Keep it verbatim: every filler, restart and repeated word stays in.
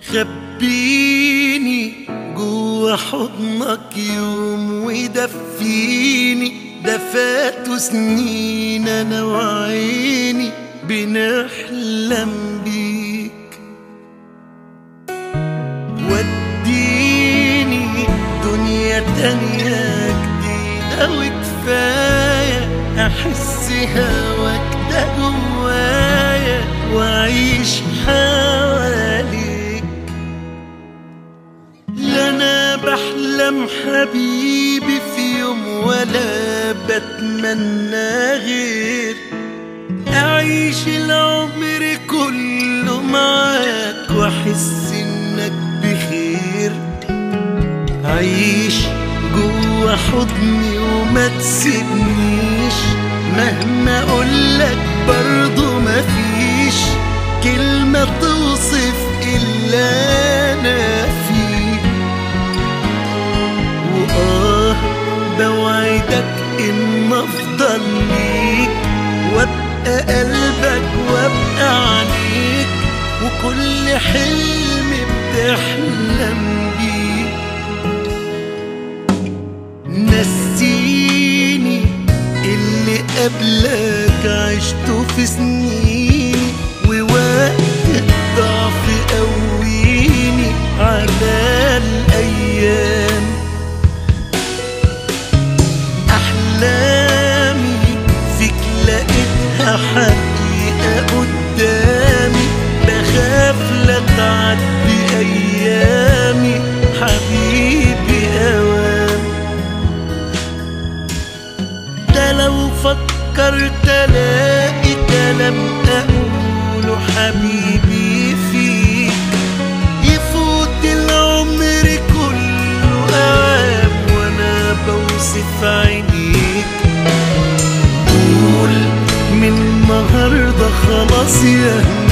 خبيني جوا حضنك يوم ودفيني، ده فاتوا سنين انا وعيني بنحلم بيك. وديني دنيا تانية جديدة وكفاية احس هواك ده جوايا واعيش حواليك. لا انا بحلم حبيبي في يوم ولا بتمنى غير اعيش العمر كله معاك واحس انك بخير. عيش جوا حضني وما تسيبنيش، مهما اقولك برضو مفيش كلمة توصف إلا أنا فيك. وآه بوعدك إن أفضل ليك وأبقى قلبك وأبقى عليك، وكل حلم بتحلم بيه. نسيني اللي قبلك عشته في سنيني، ووقت الضعف قويني على الأيام. أحلامي فيك لقيتها حقيقة قدامي، بخاف لا تعدي أيامي حبيبي أوام. ده لو فكرت ألاقي كلام أقوله حبيبي فيك يفوت العمر كله أوام وأنا بوصف عينيك. قول من النهاردة خلاص يا